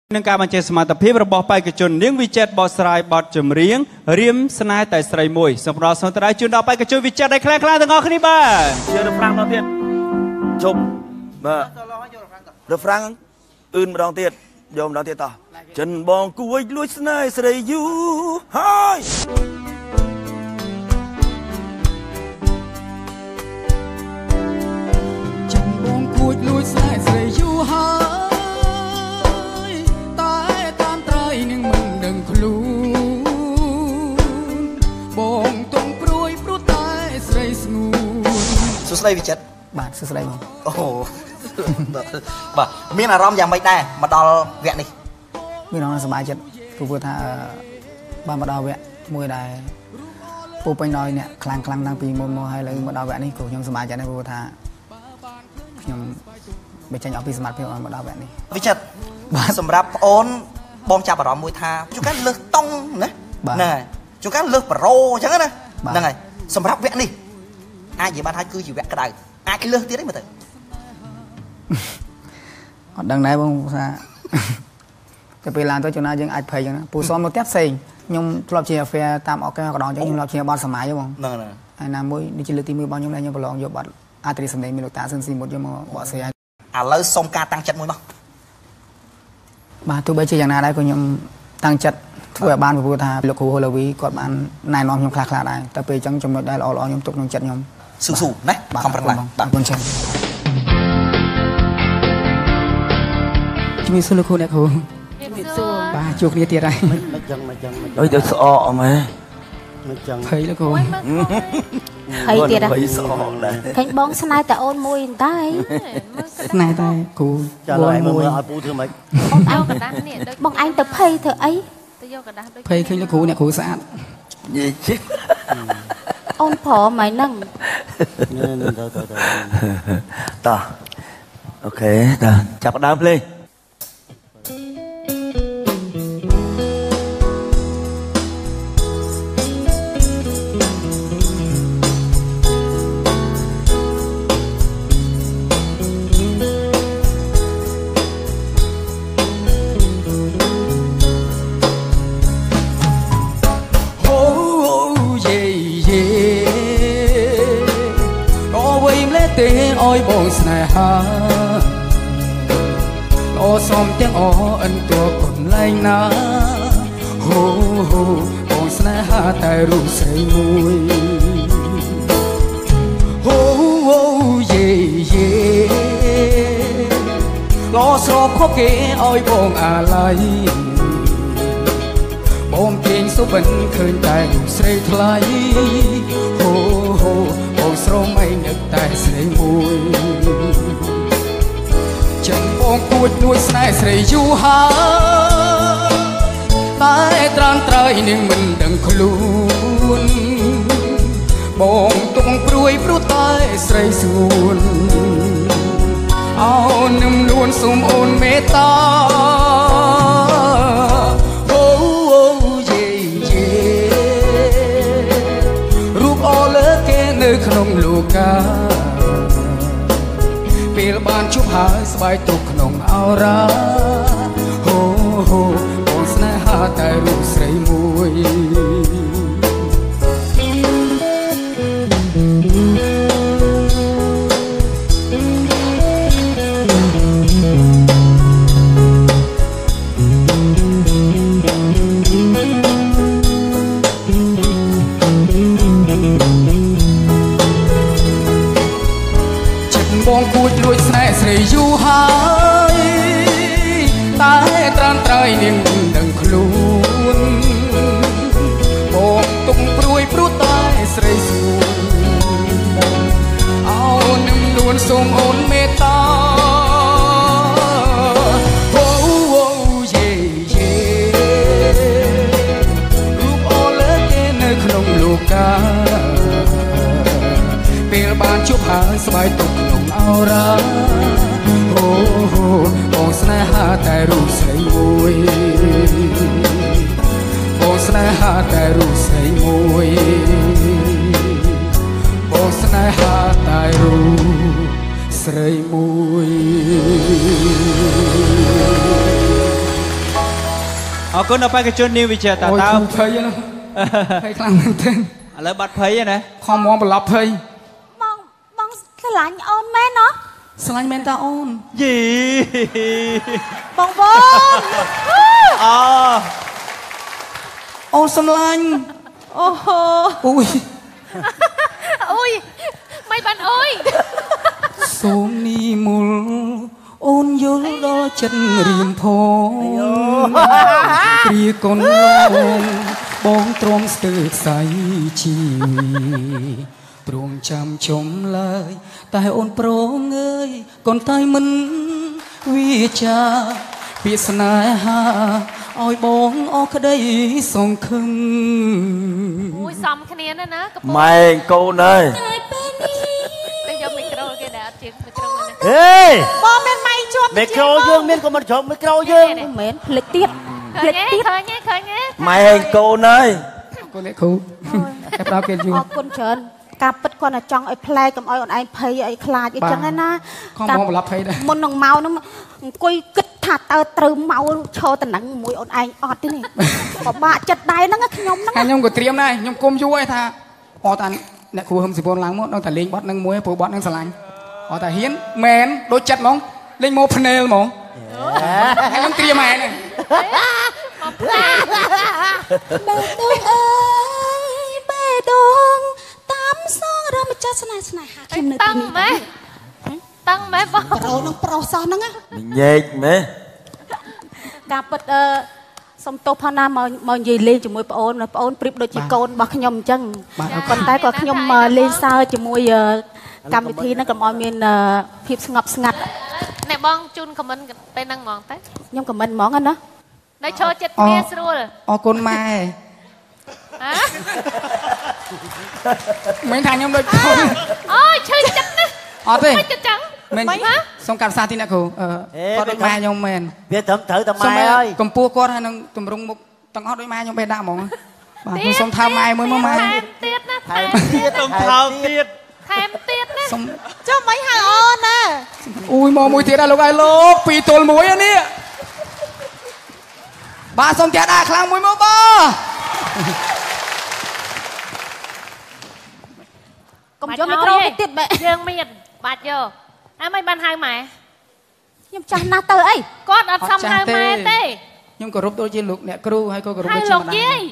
នឹងការបញ្ជាសមត្ថភាពរបស់បេក្ខជននាងវិចិត្របកស្រាយបទចម្រៀងរៀមស្នេហ៍តែស្រីមួយសូមផ្ដល់សន្ទនាជូនដល់បេក្ខជនវិចិត្រដែលខ្លាំងៗទាំងអស់គ្នាបាទយករ៉ាំម្ដងទៀតជប់បាទរ៉ាំអឿនម្ដងទៀតយកម្ដងទៀតតោះចិនបងគួយលួចស្នេហ៍ស្រីយូហើយចិនបងគួយលួចស្នេហ៍ស្រីយូហើយតែតាមត្រៃនឹងមិនដឹងខ្លួនបងទុំព្រួយព្រោះតែស្រីស្ងួនសួស្ដីវិចិត្របាទសួស្ដីបងអូបាទមានអារម្មណ៍យ៉ាងម៉េចដែរមកដល់វគ្គនេះមានអារម្មណ៍សប្បាយចិត្តព្រោះថាបានមកដល់វគ្គមួយដែរពូពេញដល់អ្នកខ្លាំងតាំងពីមុនមកហើយឥឡូវមកដល់វគ្គនេះគ្រូខ្ញុំសប្បាយចិត្តដែរព្រោះថាខ្ញុំបញ្ចេញអស់ពីសមត្ថភាពមកដល់វគ្គនេះវិចិត្របាទសម្រាប់ប្អូនបងចាប់អារម្មណ៍មួយថាជួនកាលលើសតុងណាហ្នឹងហើយជួនកាលលើសប្រូអញ្ចឹងណាហ្នឹងហើយសម្រាប់វគ្គនេះអាចនិយាយបានថាគឺជាវគ្គក្តៅអាចលើសទៀតអីមើលទៅអត់ដឹងដែរបងថាតែពេលឡើងទៅជួនណាយើងអាចភ័យអញ្ចឹងណាពូសនមកទៀតផ្សេងខ្ញុំធ្លាប់ជា affair តាមអកកណ្ដងអញ្ចឹងខ្ញុំធ្លាប់ជាបទសម័យបងហ្នឹងហើយហើយណាមួយនេះជាលើកទី1របស់ខ្ញុំដែលខ្ញុំប្រឡងយកបទអាត្រីសម្ដែងមានលោកតាស៊ិនស៊ីមុតយកមកបកស្រាយឥឡូវសុំការតាំងចិត្តមួយមកបាទទោះបីជាយ៉ាងណាដែរក៏ខ្ញុំតាំងចិត្តធ្វើឲ្យបានព្រោះថាលោកគ្រូហូឡូវីគាត់បានណែនាំខ្ញុំខ្លះៗដែរតែពេលអញ្ចឹងចំណុចដែលល្អៗខ្ញុំទុកក្នុងចិត្តខ្ញុំស៊ូណាខំប្រឹងឡើងបាទអរគុណច្រើនជំរាបសួរលោកគ្រូអ្នកគ្រូជំរាបសួរបាទជួបគ្នាទៀតហើយមិនចឹងអើយទៅស្អកអមហ៎មិនចឹងភ័យលោកគ្រូភ័យទៀតភ័យស្អកដែរឃើញបងស្នេហ៍តែអូនមួយតែស្នេហ៍តែគ្រូចាឡើយមើលឲ្យពូធ្វើម៉េចបងឯងកណ្ដាស់នេះដូចបងឯងទៅភ័យធ្វើអីទៅយកកណ្ដាស់ដូចភ័យឃើញលោកគ្រូអ្នកគ្រូស្អាតនិយាយជិះអូនព្រមហើយហ្នឹងតោះអូខេតោះចាប់ដើមភ្លេងអើយបងស្នេហាអូសំទាំងអអិនតួកូនលែងណាហូបងស្នេហាតែរូបស្រីមួយហូយេលោស្រោបខប់គេអើយបងអាឡ័យបងពេញសុបិនឃើញតែរូបស្រីថ្លៃហូបងស្រមអីនឹកតែស្រីមួយចាំបងគួចនួយស្នេហ៍ស្រីយូហើយតែត្រាំត្រៃនឹងមិនដឹងខ្លួនបងទុំព្រួយព្រោះតែស្រីស្ងួនអោនឹមលួនសុំអូនមេត្តាក្នុងលោកាពេលបានជួបហើយស្បែកទុកក្នុងអោរ៉ាហូបងស្នេហាតែរូបស្រីមួយបងគួចលួចស្នេហ៍ស្រីយូហើយតែត្រាំត្រៃនាងមិនដឹងខ្លួនបងទុំព្រួយព្រោះតែស្រីស្ងួនអោនឹមលួនសូមអូនមេត្តារូបអូលើគេនៅក្នុងលោកាពេលបានជួបហើយស្បែកទុកក្នុងអោរ៉ាបងស្នេហាតែរូបស្រីមួយបងស្នេហាតែរូបស្រីមួយបងស្នេហាតែរូប ស្រីមួយអរគុណដល់បេក្ខជននាងវិជាតាអូយតើភ័យណាភ័យខ្លាំងមែនទេឥឡូវបាត់ភ័យណាខំមកប្រឡប់ភ័យបងស្រឡាញ់អូនមែនណោះស្រឡាញ់មែនតាអូនយីបងអូអូនស្រឡាញ់អូហូអូយអូយមិនបានអូយសូមនីមុលអូនយល់ដល់ចិត្តរៀមផងគ្រាកូនឡងបងទ្រាំស្ទើរខ្សែជីទ្រង់ចាំជុំឡើយតែអូនប្រងអើយកូនតែមិនវាចាពាក្យស្នេហាឲ្យបងអស់ក្តីសង្ឃឹមអូយសំគ្នាណាកំពុងម៉ែកូនអើយតែពេលនេះតែយកមីក្រូគេដែរអត់ជាមីក្រូណាហេបងមានម៉ៃជាប់មីក្រូយើងមានក៏មិនជ្រុំមីក្រូយើងមិនមែនភ្លេចទៀតភ្លេចទៀតឃើញទេម៉ែកូនអើយកូនអ្នកគ្រូតែប្រាប់គេយូរអរគុណច្រើនការពិតគាត់តែចង់ឲ្យផ្លែកុំឲ្យអូនឯងភ័យអីខ្លាចអីចឹងណាខំមកប្រឡប់ភ័យដែរមុននឹងមកហ្នឹងអង្គុយគិតថាតើត្រូវមកឈរតំណឹងមួយអូនឯងអត់ទេនេះពិបាកចិត្តដែរហ្នឹងខ្ញុំហ្នឹងហើយខ្ញុំក៏ត្រៀមដែរខ្ញុំគុំយូរហើយថាអត់តាអ្នកគ្រូហឹមសិពនឡើងមកដល់តែលេងបត់នឹងមួយព្រោះបត់នឹងស្រឡាញ់អត់តែហ៊ានមែនដូចចិត្តហ្មងលេងមកភ្នែលហ្មងហើយខ្ញុំត្រៀមហើយហ្នឹងបេះដូងអើយបេះដូងតាមសងរមចាស់ស្នេហាខ្ញុំនៅទីនេះតាំងម៉ែបងប្រូននឹងប្រុសសោះហ្នឹងញែកម៉ែការពិតសុំទោសផងណាមកនិយាយលេងជាមួយប្អូនប្អូនប្រៀបដូចជាកូនរបស់ខ្ញុំអញ្ចឹងប៉ុន្តែក៏ខ្ញុំលេងសើចជាមួយកម្មវិធីហ្នឹងកុំឲ្យមានភាពស្ងប់ស្ងាត់អ្នកបងជូនខមមិនពេលហ្នឹងហ្មងទៅខ្ញុំខមមិនហ្មងណានៅឈរចិត្តគ្នាស្រួលអរគុណម៉ែហ៎មិនថាខ្ញុំដូចកូនអូយឈឺចិត្តណាស់អត់ទេមិនចិត្តចឹងមិនសូមកាត់ផ្សាទីអ្នកគ្រូគាត់ដូចម៉ែខ្ញុំមែនវាត្រឹមត្រូវតែម៉ែហើយកម្ពស់គាត់ហើយនឹងតម្រង់មុខទាំងអស់ដូចម៉ែខ្ញុំបេះដាក់ហ្មងបាទខ្ញុំសូមថើម៉ែមួយមកម៉ែថែមទៀតណាថែមទៀតទៅថើទៀតថែមទៀតណាសូមចុះមិនហៅអូនណាអូយមកមួយទៀតដែរលោកអើយលោកពីរទល់មួយនេះបាទសូមចាក់ដាក់ខ្លាំងមួយមកបងកុំយកមីក្រូទៀតបែយើងមានបាច់យកអើមិនបានហៅម៉ែខ្ញុំចាស់ណាស់ទៅអីគាត់អត់សមហៅម៉ែទេខ្ញុំគោរពដូចជាលោកអ្នកគ្រូហើយក៏គោរពហៅដូចជាលោកម្ដាយាយយ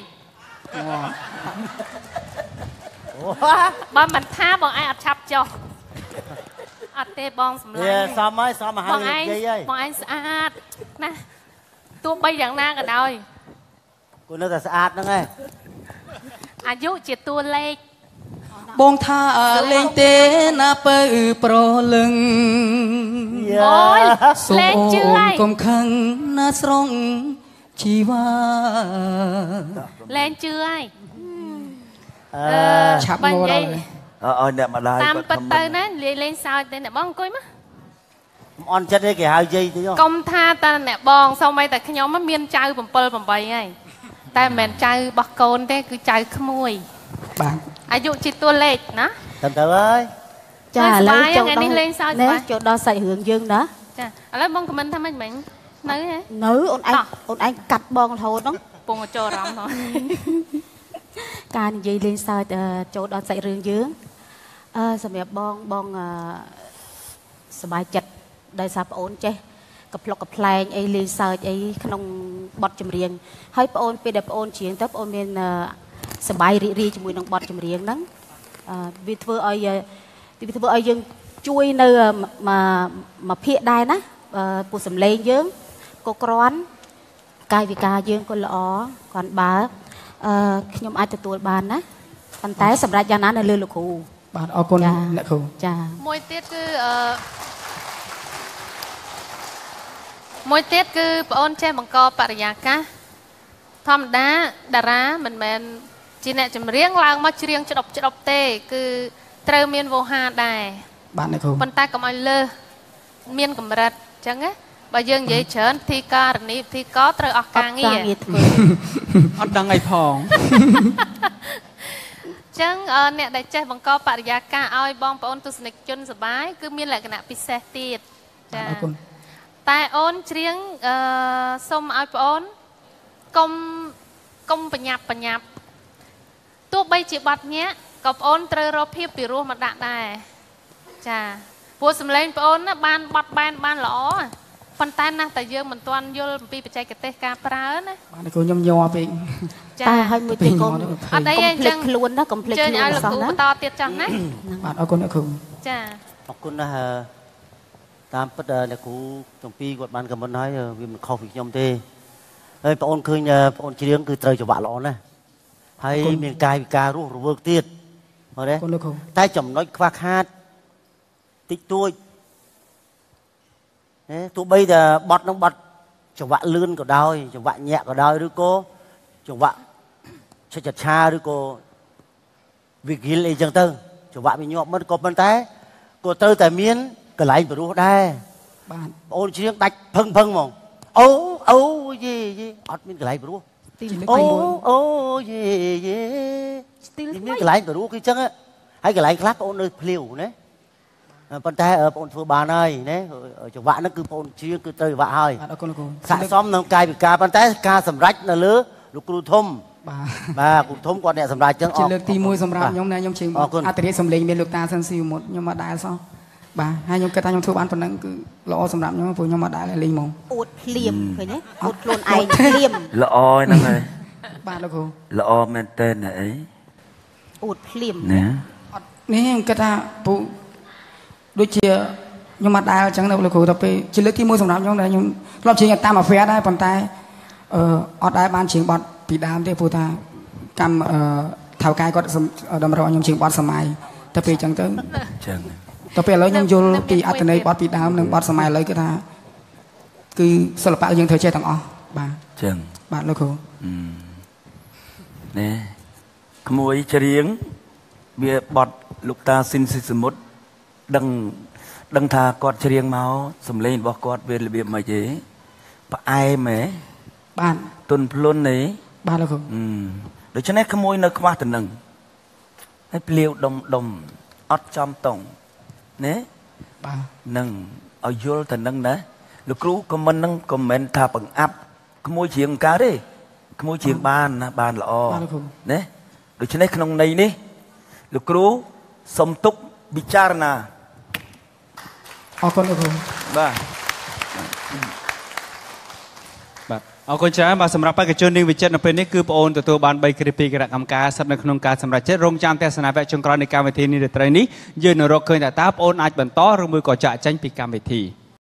បើមិនថាបងឯងអត់ឆាប់ចុះអត់ទេបងសម្លាវាញ់សមហើយសមមកហៅបងលោកឯងយាយហើយបងឯងស្អាតណាទោះបីយ៉ាងណាក៏ដោយគូនៅតែស្អាតហ្នឹងឯងអាយុជាតួលេខបងថាលេងទេណាពើប្រលឹងអូយសូមលេងអូជឿនហើយកុំខឹងណាស្រងជីវ៉ាលេងជឿហើយឆាប់បើមកនិយាដល់យឲ្យអ្នកម្ដាយតាមគាត់ពិតខំទៅណាលេងសើចទេអ្នកបងអង្គុយមកអន់ចិត្តទេគេហៅយាយទៅកុំថាតែអ្នកបងសូម្បីតែខ្ញុំមានចៅ7 8ហើយតែមិនមែនចៅរបស់កូនទេគឺចៅក្មួយបាទអាយុជាតួលេខណាតាមទៅហើយចាឥឡូវចូលថ្ងៃនេះលេងសើចនេះបាទចូលដល់សាច់រឿងយើងណាចាឥឡូវបងខមមិនថាម៉េចមិញនៅហ៎នៅអូនឯងកាត់បងរហូតហ្នឹងពងចូលអារម្មណ៍ផងការនិយាយលេងសើចចូលដល់សាច់រឿងយើងសម្រាប់បងសប្បាយចិត្តដោយសារប្អូនចេះកំប្លុកកំប្លែងអីលេងសើចអីក្នុងបទចម្រៀងហើយប្អូនពេលដែលប្អូនច្រៀងទៅប្អូនមានសប្បាយរីករាយជាមួយនឹងបទចម្រៀងហ្នឹងវាធ្វើឲ្យយើងជួយនៅមួយភាគដែរណាពូសំឡេងយើងក៏ក្រាន់កាយវិការយើងក៏ល្អគ្រាន់បើខ្ញុំអាចទទួលបានណាប៉ុន្តែសម្រាប់យ៉ាងណានៅលើលោកគ្រូបាទអរគុណអ្នកគ្រូចាមួយទៀតគឺមួយទៀតគឺប្អូនចេះបង្កបរិយាកាសធម្មតាតារាមិនមែនជាអ្នកចម្រៀងឡើងមកច្រៀងច្ដុបទេ គឺត្រូវមានវោហារដែរបាទអ្នកគ្រូប៉ុន្តែកុំឲ្យលើសមានកម្រិតអញ្ចឹងណាបើយើងនិយាយច្រើនពិធីការនីពិធីកត្រូវអស់ការងារធ្វើអត់ដឹងអីផងចឹងអ្នកដែលចេះបង្កបរិយាកាសឲ្យបងប្អូនទស្សនិកជនសប្បាយគឺមានលក្ខណៈពិសេសទៀតចាអរគុណតែអូនច្រៀងសូមឲ្យប្អូនកុំបញ្ញាប់ទោះបីជាបាត់ញាក់ក៏ប្អូនត្រូវរកភាពពីរោះមកដាក់ដែរចាព្រោះសម្លេងប្អូនណាបានបត់បែនបានល្អប៉ុន្តែណាស់តែយើងមិនទាន់យល់អំពីបច្ចេកទេសការប្រើណាបាទលោកគ្រូខ្ញុំញ័រពេកតែឲ្យមួយទៀតកុំអត់អីទេអញ្ចឹងខ្លួនណាកុំភ្លេចខ្លួនឲ្យលោកគ្រូបន្តទៀតចុះណាបាទអរគុណលោកគ្រូចាអរគុណណាស់តាមពិតអ្នកគ្រូទាំងពីរគាត់បានខមមិនហើយវាមិនខុសពីខ្ញុំទេហើយបងអូនឃើញបងអូនច្រៀងគឺត្រូវចង្វាក់ល្អណាស់ហើយមានកាយវិការរស់រវើកទៀតមើលទេតែចំណុចខ្វះខាតតិចតួចទោះបីតែបត់នឹងបត់ចង្វាក់លឿនក៏ដោយចង្វាក់ញាក់ក៏ដោយឬក៏ចង្វាក់ឆិតឆាឬក៏វិគិលអីចឹងទៅចង្វាក់វាញាប់មិនក៏ប៉ុន្តែក៏ត្រូវតែមានកន្លែងព្រោះដែរបាទបងអូនច្រៀងដាច់ភឹងហ្មងអូយេអត់មានកន្លែងព្រោះអូយេមានកន្លែងព្រោះគឺចឹងហើយកន្លែងខ្លះបងអូននៅភ្លាវណាប៉ុន្តែបងអូនធ្វើបានហើយណាចង្វាក់ហ្នឹងគឺបងអូនច្រៀងគឺត្រូវចង្វាក់ហើយអរគុណលោកគ្រូស័ក្តិសមនឹងកាយវិការប៉ុន្តែការសម្រេចនៅលើលោកគ្រូធំបាទគ្រូធំគាត់អ្នកសម្រេចចឹងជាលើកទី1សម្រាប់ខ្ញុំណាខ្ញុំច្រៀងអត្តរាជសម្លេងមានលោកតាសិនស៊ីមុតខ្ញុំមកដែរសោះបាទហើយខ្ញុំគិតថាខ្ញុំធ្វើបានប៉ុណ្ណឹងគឺល្អសម្រាប់ខ្ញុំព្រោះខ្ញុំមកដែរលេងហ្មងអួតភ្លាមឃើញទេអួតខ្លួនឯងភ្លាមល្អហ្នឹងហើយបាទលោកគ្រូល្អមែនតើអីអួតភ្លាមណាអត់នេះខ្ញុំគិតថាពូដូចជាខ្ញុំមកដែរអញ្ចឹងលោកគ្រូដល់ពេលជាលើកទី1សម្រាប់ខ្ញុំដែលខ្ញុំធ្លាប់ច្រៀងតាមអាហ្វែដែរប៉ុន្តែអត់ដែរបានច្រៀងបទពីដើមទេព្រោះថាកម្មថៅកែគាត់តម្រូវឲ្យខ្ញុំច្រៀងបទសម័យតែពេលអញ្ចឹងទៅចឹងទៅពេលឥឡូវខ្ញុំយល់ពីអត្ថន័យបទពីដើមនិងបទសម័យឥឡូវគឺថាគឺសិល្បៈយើងត្រូវចេះទាំងអស់បាទចឹងបាទលោកគ្រូណែក្មួយច្រៀងវាបទលោកតាស៊ីនស៊ីសមុទ្រដឹងថាគាត់ច្រៀងមកសំឡេងរបស់គាត់វារបៀបម៉េចទេផ្អែមហ៎បាទទុនភ្លុនទេបាទលោកគ្រូដូច្នេះក្មួយនៅខ្វះទៅនឹងហើយភ្លាវដុំអត់ចំតង់ណាបាទនឹងឲ្យយល់ទៅនឹងណាលោកគ្រូខមមិននឹងខមមិនថាបង្អាប់ក្មួយច្រៀងកើតទេក្មួយច្រៀងបានណាបានល្អណាដូច្នេះក្នុងន័យនេះលោកគ្រូសុំទុកពិចារណាអរគុណលោកគ្រូបាទអរគុណច្រើនបាទសម្រាប់បេក្ខជននាងវិចិត្រនៅពេលនេះគឺបងអូនទទួលបាន3គ្រាពីគណៈកម្មការស្ថិតនៅក្នុងការសម្រេចចិត្តរងចាំទស្សនាវគ្គចុងក្រោយនៃកម្មវិធីនេះរាត្រីនេះយើងនឹងរកឃើញថាតើបងអូនអាចបន្តឬមួយក៏ចាក់ចេញពីកម្មវិធី